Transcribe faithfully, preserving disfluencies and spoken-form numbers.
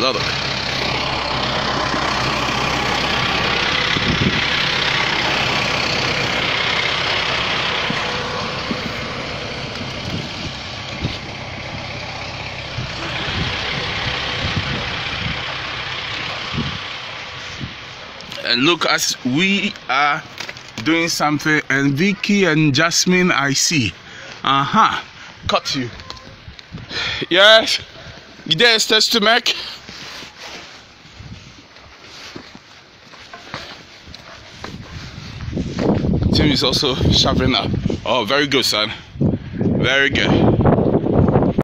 zadok. And look, as we are doing something, and Vicky and Jasmine, I see. Aha, cut you. Yes, gdzie jesteś, Tymek? Tim is also sharpening up. Oh, very good, son. Very good.